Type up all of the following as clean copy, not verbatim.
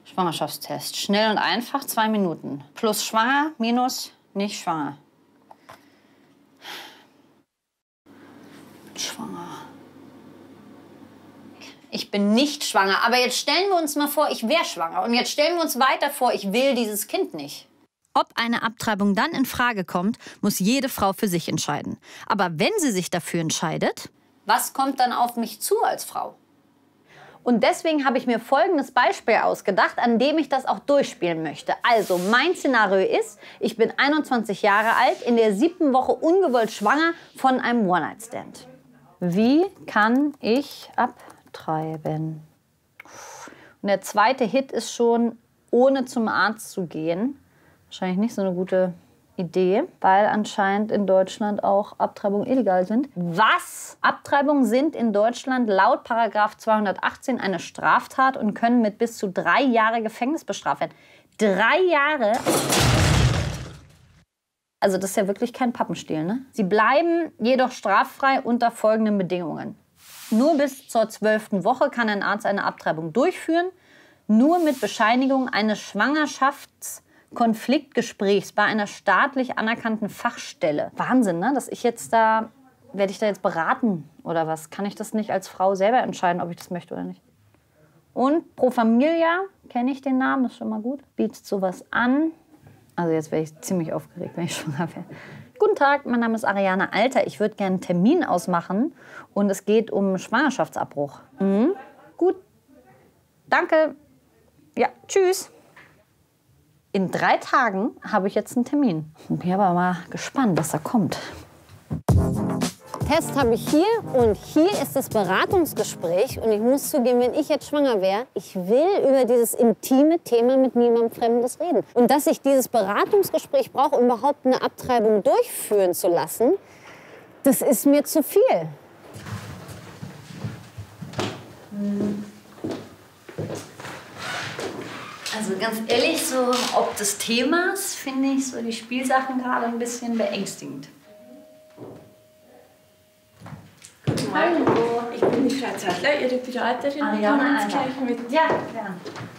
Schwangerschaftstest. Schnell und einfach, 2 Minuten. Plus schwanger, minus nicht schwanger. Schwanger. Ich bin nicht schwanger. Aber jetzt stellen wir uns mal vor, ich wäre schwanger. Und jetzt stellen wir uns weiter vor, ich will dieses Kind nicht. Ob eine Abtreibung dann in Frage kommt, muss jede Frau für sich entscheiden. Aber wenn sie sich dafür entscheidet... Was kommt dann auf mich zu als Frau? Und deswegen habe ich mir folgendes Beispiel ausgedacht, an dem ich das auch durchspielen möchte. Also, mein Szenario ist, ich bin 21 Jahre alt, in der 7. Woche ungewollt schwanger von einem One-Night-Stand. Wie kann ich abtreiben? Und der zweite Hit ist schon, ohne zum Arzt zu gehen. Wahrscheinlich nicht so eine gute Idee, weil anscheinend in Deutschland auch Abtreibungen illegal sind. Was? Abtreibungen sind in Deutschland laut § 218 eine Straftat und können mit bis zu 3 Jahren Gefängnis bestraft werden. 3 Jahre? Also das ist ja wirklich kein Pappenstiel, ne? Sie bleiben jedoch straffrei unter folgenden Bedingungen. Nur bis zur 12. Woche kann ein Arzt eine Abtreibung durchführen, nur mit Bescheinigung eines Schwangerschaftskonfliktgesprächs bei einer staatlich anerkannten Fachstelle. Wahnsinn, ne? Dass ich jetzt da, werde ich da jetzt beraten oder was? Kann ich das nicht als Frau selber entscheiden, ob ich das möchte oder nicht? Und Pro Familia, kenne ich den Namen, ist schon mal gut, bietet sowas an. Also jetzt wäre ich ziemlich aufgeregt, wenn ich schwanger wäre. Guten Tag, mein Name ist Ariane Alter. Ich würde gerne einen Termin ausmachen und es geht um Schwangerschaftsabbruch. Mhm. Gut, danke. Ja, tschüss. In 3 Tagen habe ich jetzt einen Termin. Bin aber mal gespannt, was da kommt. Test habe ich hier und hier ist das Beratungsgespräch. Und ich muss zugeben, wenn ich jetzt schwanger wäre, ich will über dieses intime Thema mit niemandem Fremdes reden. Und dass ich dieses Beratungsgespräch brauche, um überhaupt eine Abtreibung durchführen zu lassen, das ist mir zu viel. Also ganz ehrlich, so ob des Themas finde ich so die Spielsachen gerade ein bisschen beängstigend. Hallo, ich bin die Frau Zettler, Ihre Beraterin. Ariane Alter. Gleich mit. Ja, gern.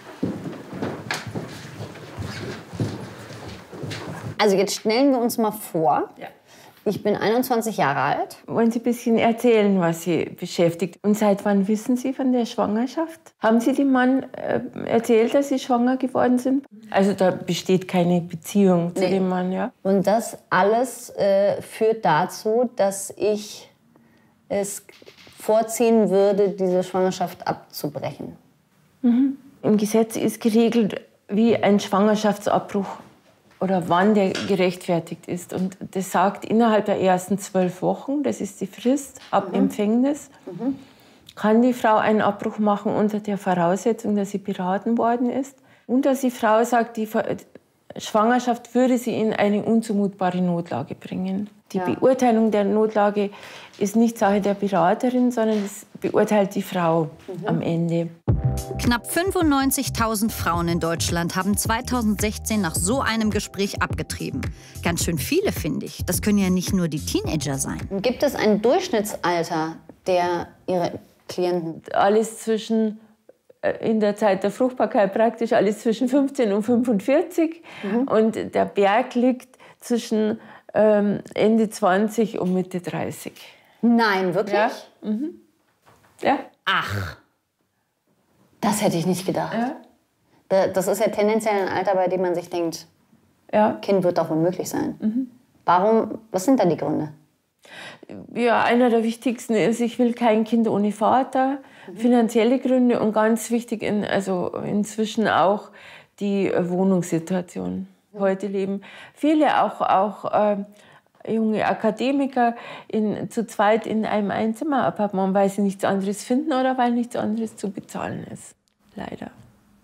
Also jetzt stellen wir uns mal vor, Ja. ich bin 21 Jahre alt. Wollen Sie ein bisschen erzählen, was Sie beschäftigt? Und seit wann wissen Sie von der Schwangerschaft? Haben Sie dem Mann erzählt, dass Sie schwanger geworden sind? Also da besteht keine Beziehung zu dem Mann, ja? Und das alles führt dazu, dass ich es vorziehen würde, diese Schwangerschaft abzubrechen. Im Gesetz ist geregelt, wie ein Schwangerschaftsabbruch oder wann der gerechtfertigt ist. Und das sagt, innerhalb der ersten 12 Wochen, das ist die Frist ab Empfängnis, kann die Frau einen Abbruch machen unter der Voraussetzung, dass sie beraten worden ist und dass die Frau sagt, die Schwangerschaft würde sie in eine unzumutbare Notlage bringen. Die Beurteilung der Notlage ist nicht Sache der Beraterin, sondern es beurteilt die Frau am Ende. Knapp 95.000 Frauen in Deutschland haben 2016 nach so einem Gespräch abgetrieben. Ganz schön viele, finde ich. Das können ja nicht nur die Teenager sein. Gibt es ein Durchschnittsalter der Ihre Klienten? Alles zwischen, in der Zeit der Fruchtbarkeit praktisch, alles zwischen 15 und 45. Und der Berg liegt zwischen Ende 20 und Mitte 30. Nein, wirklich? Ja. Ja. Ach, das hätte ich nicht gedacht. Ja. Das ist ja tendenziell ein Alter, bei dem man sich denkt, Ja. Kind wird doch wohl möglich sein. Warum, was sind da die Gründe? Ja, einer der wichtigsten ist, ich will kein Kind ohne Vater. Finanzielle Gründe und ganz wichtig, also inzwischen auch die Wohnungssituation. Heute leben viele, auch junge Akademiker, zu zweit in einem Einzimmer-Appartement, weil sie nichts anderes finden oder weil nichts anderes zu bezahlen ist. Leider.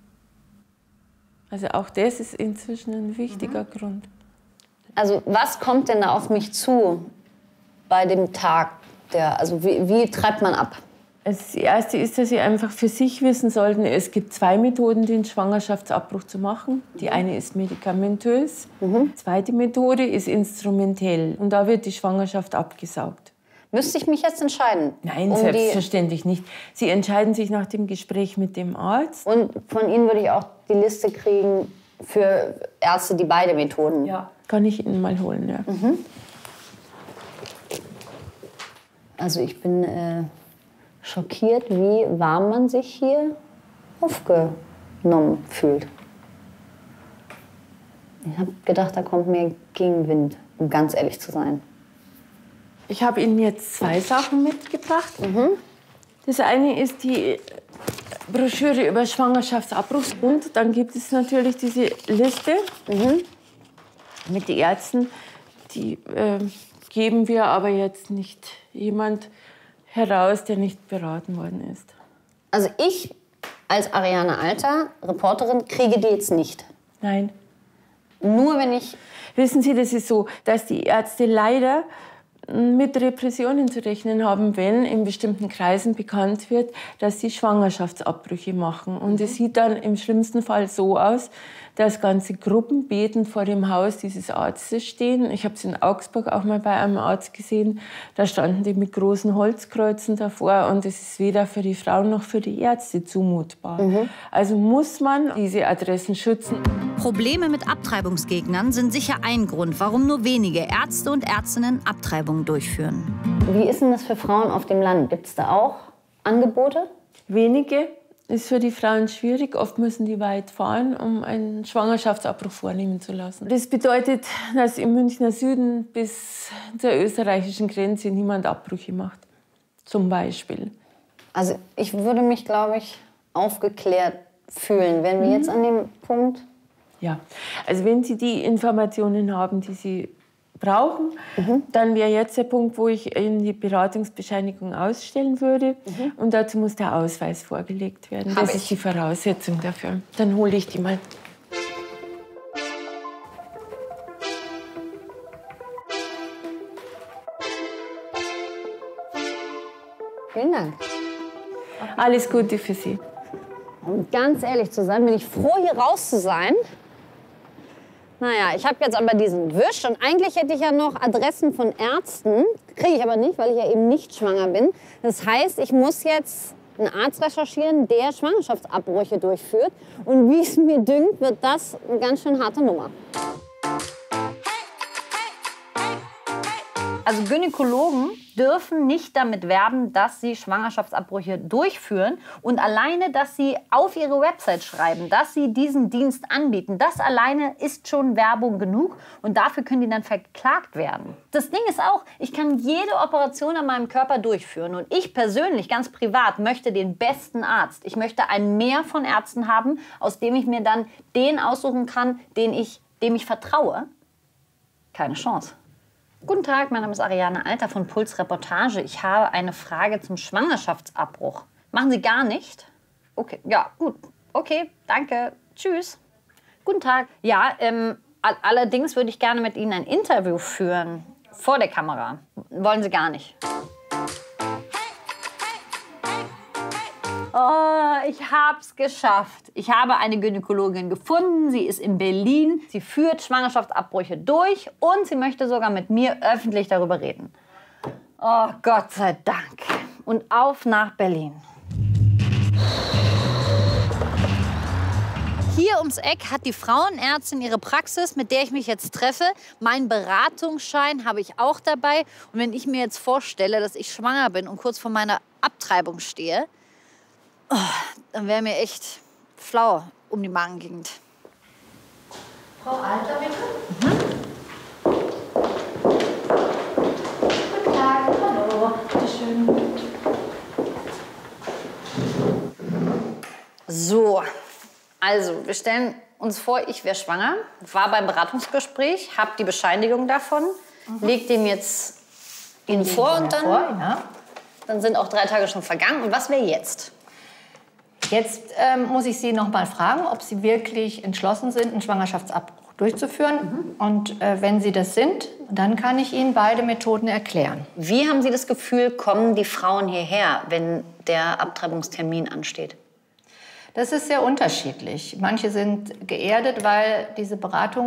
Also auch das ist inzwischen ein wichtiger Grund. Also was kommt denn da auf mich zu bei dem Tag? Also wie treibt man ab? Das Erste ist, dass Sie einfach für sich wissen sollten, es gibt 2 Methoden, den Schwangerschaftsabbruch zu machen. Die eine ist medikamentös, die zweite Methode ist instrumentell und da wird die Schwangerschaft abgesaugt. Müsste ich mich jetzt entscheiden? Nein, selbstverständlich nicht. Sie entscheiden sich nach dem Gespräch mit dem Arzt. Und von Ihnen würde ich auch die Liste kriegen für Ärzte, die beide Methoden... Ja, kann ich Ihnen mal holen, ja. Also ich bin schockiert, wie warm man sich hier aufgenommen fühlt. Ich habe gedacht, da kommt mehr Gegenwind, um ganz ehrlich zu sein. Ich habe Ihnen jetzt 2 Sachen mitgebracht. Das eine ist die Broschüre über Schwangerschaftsabbruch. Und dann gibt es natürlich diese Liste mit den Ärzten. Die geben wir aber jetzt nicht jemand heraus, der nicht beraten worden ist. Also ich als Ariane Alter, Reporterin, kriege die jetzt nicht. Nein. Nur wenn ich... Wissen Sie, das ist so, dass die Ärzte leider mit Repressionen zu rechnen haben, wenn in bestimmten Kreisen bekannt wird, dass sie Schwangerschaftsabbrüche machen. Und es sieht dann im schlimmsten Fall so aus, dass ganze Gruppen betend vor dem Haus dieses Arztes stehen. Ich habe es in Augsburg auch mal bei einem Arzt gesehen. Da standen die mit großen Holzkreuzen davor und es ist weder für die Frauen noch für die Ärzte zumutbar. Also muss man diese Adressen schützen. Probleme mit Abtreibungsgegnern sind sicher ein Grund, warum nur wenige Ärzte und Ärztinnen Abtreibungen durchführen. Wie ist denn das für Frauen auf dem Land? Gibt es da auch Angebote? Wenige. Ist für die Frauen schwierig. Oft müssen die weit fahren, um einen Schwangerschaftsabbruch vornehmen zu lassen. Das bedeutet, dass im Münchner Süden bis zur österreichischen Grenze niemand Abbrüche macht. Zum Beispiel. Also ich würde mich, glaube ich, aufgeklärt fühlen, wenn wir jetzt an dem Punkt... Ja, also wenn Sie die Informationen haben, die Sie brauchen, dann wäre jetzt der Punkt, wo ich Ihnen die Beratungsbescheinigung ausstellen würde. Und dazu muss der Ausweis vorgelegt werden. Das ist die Voraussetzung dafür. Dann hole ich die mal. Vielen Dank. Alles Gute für Sie. Um ganz ehrlich zu sein, bin ich froh, hier raus zu sein. Naja, ich habe jetzt aber diesen Wisch und eigentlich hätte ich ja noch Adressen von Ärzten. Kriege ich aber nicht, weil ich ja eben nicht schwanger bin. Das heißt, ich muss jetzt einen Arzt recherchieren, der Schwangerschaftsabbrüche durchführt. Und wie es mir dünkt, wird das eine ganz schön harte Nummer. Also Gynäkologen dürfen nicht damit werben, dass sie Schwangerschaftsabbrüche durchführen. Und alleine, dass sie auf ihre Website schreiben, dass sie diesen Dienst anbieten, das alleine ist schon Werbung genug. Und dafür können die dann verklagt werden. Das Ding ist auch, ich kann jede Operation an meinem Körper durchführen. Und ich persönlich, ganz privat, möchte den besten Arzt. Ich möchte ein Mehr von Ärzten haben, aus dem ich mir dann den aussuchen kann, dem ich vertraue. Keine Chance. Guten Tag, mein Name ist Ariane Alter von Puls Reportage. Ich habe eine Frage zum Schwangerschaftsabbruch. Machen Sie gar nicht? Okay, ja, gut. Okay, danke. Tschüss. Guten Tag. Ja, allerdings würde ich gerne mit Ihnen ein Interview führen. Vor der Kamera. Wollen Sie gar nicht? Oh, ich hab's geschafft. Ich habe eine Gynäkologin gefunden. Sie ist in Berlin. Sie führt Schwangerschaftsabbrüche durch und sie möchte sogar mit mir öffentlich darüber reden. Oh, Gott sei Dank. Und auf nach Berlin. Hier ums Eck hat die Frauenärztin ihre Praxis, mit der ich mich jetzt treffe. Meinen Beratungsschein habe ich auch dabei. Und wenn ich mir jetzt vorstelle, dass ich schwanger bin und kurz vor meiner Abtreibung stehe, dann wäre mir echt flau um die Magengegend. Frau Alter, bitte? Guten Tag, hallo. Bitte schön. So, also wir stellen uns vor, ich wäre schwanger, war beim Beratungsgespräch, habe die Bescheinigung davon, leg dem jetzt Ihnen vor und dann sind auch 3 Tage schon vergangen. Und was wäre jetzt? Jetzt muss ich Sie noch mal fragen, ob Sie wirklich entschlossen sind, einen Schwangerschaftsabbruch durchzuführen. Und wenn Sie das sind, dann kann ich Ihnen beide Methoden erklären. Wie haben Sie das Gefühl, kommen die Frauen hierher, wenn der Abtreibungstermin ansteht? Das ist sehr unterschiedlich. Manche sind geerdet, weil diese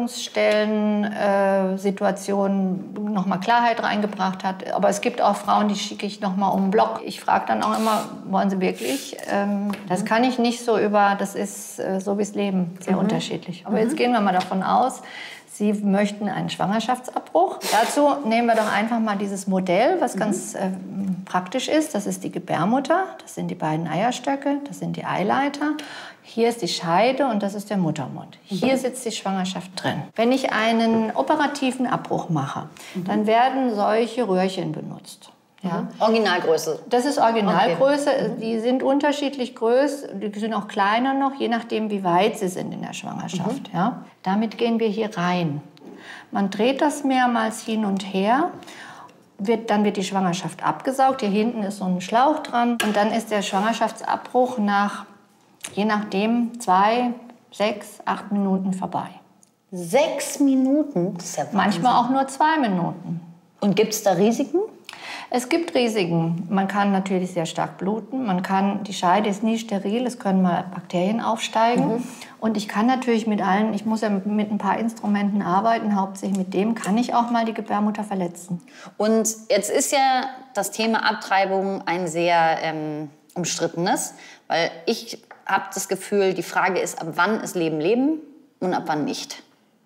Beratungsstellen-Situation nochmal Klarheit reingebracht hat. Aber es gibt auch Frauen, die schicke ich nochmal um den Block. Ich frage dann auch immer, wollen sie wirklich? Das kann ich nicht so das ist so wie das Leben, sehr unterschiedlich. Aber jetzt gehen wir mal davon aus, Sie möchten einen Schwangerschaftsabbruch. Dazu nehmen wir doch einfach mal dieses Modell, was ganz praktisch ist. Das ist die Gebärmutter, das sind die beiden Eierstöcke, das sind die Eileiter. Hier ist die Scheide und das ist der Muttermund. Hier sitzt die Schwangerschaft drin. Wenn ich einen operativen Abbruch mache, dann werden solche Röhrchen benutzt. Ja. Originalgröße. Das ist Originalgröße. Okay. Die sind unterschiedlich groß, die sind auch kleiner noch, je nachdem, wie weit sie sind in der Schwangerschaft. Ja. Damit gehen wir hier rein. Man dreht das mehrmals hin und her. Dann wird die Schwangerschaft abgesaugt. Hier hinten ist so ein Schlauch dran. Und dann ist der Schwangerschaftsabbruch nach, je nachdem, 2, 6, 8 Minuten vorbei. 6 Minuten? Das ist ja Wahnsinn. Manchmal auch nur 2 Minuten. Und gibt es da Risiken? Es gibt Risiken. Man kann natürlich sehr stark bluten. Die Scheide ist nie steril, es können mal Bakterien aufsteigen. Und ich kann natürlich ich muss ja mit ein paar Instrumenten arbeiten, hauptsächlich mit dem kann ich auch mal die Gebärmutter verletzen. Und jetzt ist ja das Thema Abtreibung ein sehr umstrittenes, weil ich habe das Gefühl, die Frage ist, ab wann ist Leben Leben und ab wann nicht.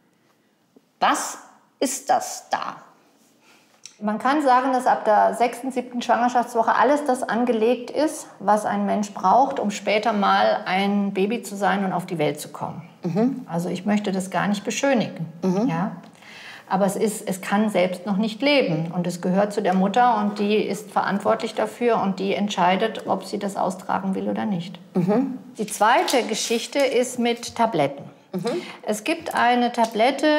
Was ist das da? Man kann sagen, dass ab der 6., 7. Schwangerschaftswoche alles das angelegt ist, was ein Mensch braucht, um später mal ein Baby zu sein und auf die Welt zu kommen. Also ich möchte das gar nicht beschönigen. Ja? Aber es kann selbst noch nicht leben. Und es gehört zu der Mutter und die ist verantwortlich dafür und die entscheidet, ob sie das austragen will oder nicht. Die zweite Geschichte ist mit Tabletten. Es gibt eine Tablette,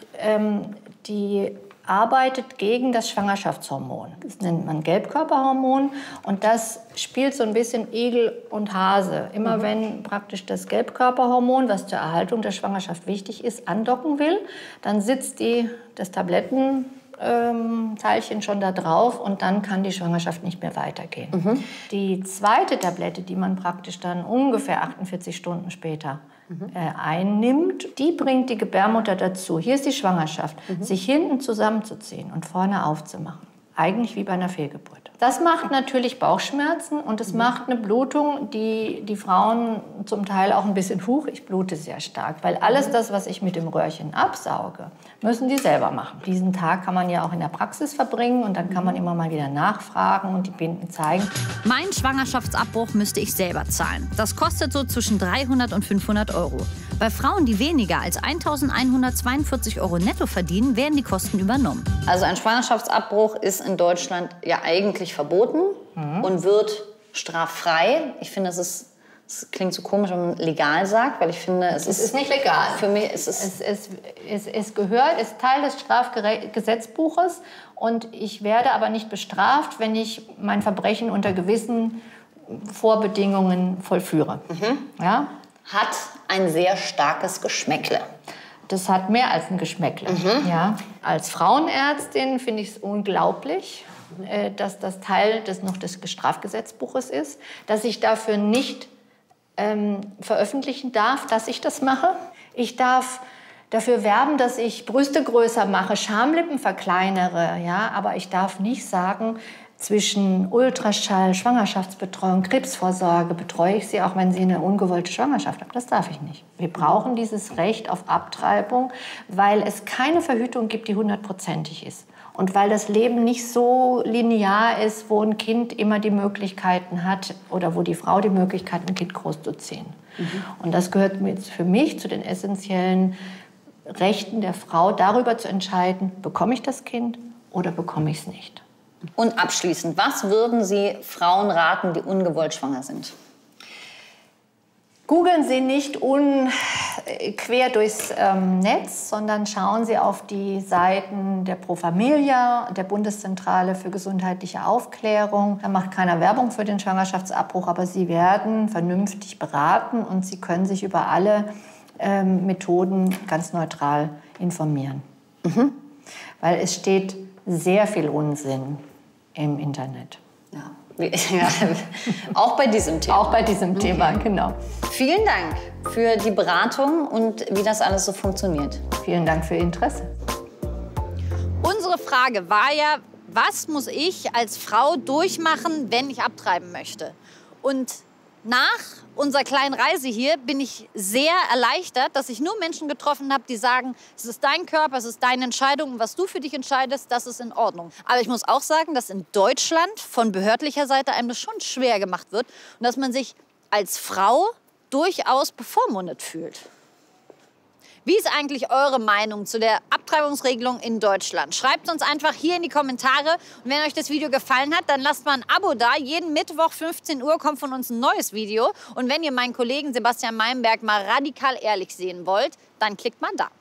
die arbeitet gegen das Schwangerschaftshormon. Das nennt man Gelbkörperhormon und das spielt so ein bisschen Igel und Hase. Immer wenn praktisch das Gelbkörperhormon, was zur Erhaltung der Schwangerschaft wichtig ist, andocken will, dann sitzt das Tablettenteilchen schon da drauf und dann kann die Schwangerschaft nicht mehr weitergehen. Die zweite Tablette, die man praktisch dann ungefähr 48 Stunden später einnimmt, die bringt die Gebärmutter dazu, hier ist die Schwangerschaft, sich hinten zusammenzuziehen und vorne aufzumachen. Eigentlich wie bei einer Fehlgeburt. Das macht natürlich Bauchschmerzen und es macht eine Blutung, die Frauen zum Teil auch ein bisschen, ich blute sehr stark, weil alles das, was ich mit dem Röhrchen absauge, müssen die selber machen. Diesen Tag kann man ja auch in der Praxis verbringen und dann kann man immer mal wieder nachfragen und die Binden zeigen. Mein Schwangerschaftsabbruch müsste ich selber zahlen. Das kostet so zwischen 300 und 500 Euro. Bei Frauen, die weniger als 1.142 Euro netto verdienen, werden die Kosten übernommen. Also ein Schwangerschaftsabbruch ist in Deutschland ja eigentlich verboten und wird straffrei. Ich finde, es klingt so komisch, wenn man legal sagt, weil ich finde, es ist nicht legal. Für mich ist es ist Teil des Strafgesetzbuches und ich werde aber nicht bestraft, wenn ich mein Verbrechen unter gewissen Vorbedingungen vollführe. Ja? Hat ein sehr starkes Geschmäckle. Das hat mehr als ein Geschmäckle. Ja. Als Frauenärztin finde ich es unglaublich, dass das Teil des Strafgesetzbuches ist, dass ich dafür nicht veröffentlichen darf, dass ich das mache. Ich darf dafür werben, dass ich Brüste größer mache, Schamlippen verkleinere, ja, aber ich darf nicht sagen, zwischen Ultraschall, Schwangerschaftsbetreuung, Krebsvorsorge betreue ich sie, auch wenn sie eine ungewollte Schwangerschaft haben. Das darf ich nicht. Wir brauchen dieses Recht auf Abtreibung, weil es keine Verhütung gibt, die 100%ig ist. Und weil das Leben nicht so linear ist, wo ein Kind immer die Möglichkeiten hat oder wo die Frau die Möglichkeit hat, ein Kind großzuziehen. Und das gehört für mich zu den essentiellen Rechten der Frau, darüber zu entscheiden, bekomme ich das Kind oder bekomme ich es nicht. Und abschließend, was würden Sie Frauen raten, die ungewollt schwanger sind? Googeln Sie nicht quer durchs Netz, sondern schauen Sie auf die Seiten der Pro Familia, der Bundeszentrale für gesundheitliche Aufklärung. Da macht keiner Werbung für den Schwangerschaftsabbruch, aber Sie werden vernünftig beraten und Sie können sich über alle Methoden ganz neutral informieren. Weil es steht sehr viel Unsinn im Internet. Ja. Ja, auch bei diesem Thema. Auch bei diesem Thema, genau. Vielen Dank für die Beratung und wie das alles so funktioniert. Vielen Dank für Ihr Interesse. Unsere Frage war ja, was muss ich als Frau durchmachen, wenn ich abtreiben möchte? Und nach unserer kleinen Reise hier bin ich sehr erleichtert, dass ich nur Menschen getroffen habe, die sagen, es ist dein Körper, es ist deine Entscheidung und was du für dich entscheidest, das ist in Ordnung. Aber ich muss auch sagen, dass in Deutschland von behördlicher Seite einem das schon schwer gemacht wird und dass man sich als Frau durchaus bevormundet fühlt. Wie ist eigentlich eure Meinung zu der Abtreibungsregelung in Deutschland? Schreibt uns einfach hier in die Kommentare. Und wenn euch das Video gefallen hat, dann lasst mal ein Abo da. Jeden Mittwoch 15 Uhr kommt von uns ein neues Video. Und wenn ihr meinen Kollegen Sebastian Meinberg mal radikal ehrlich sehen wollt, dann klickt mal da.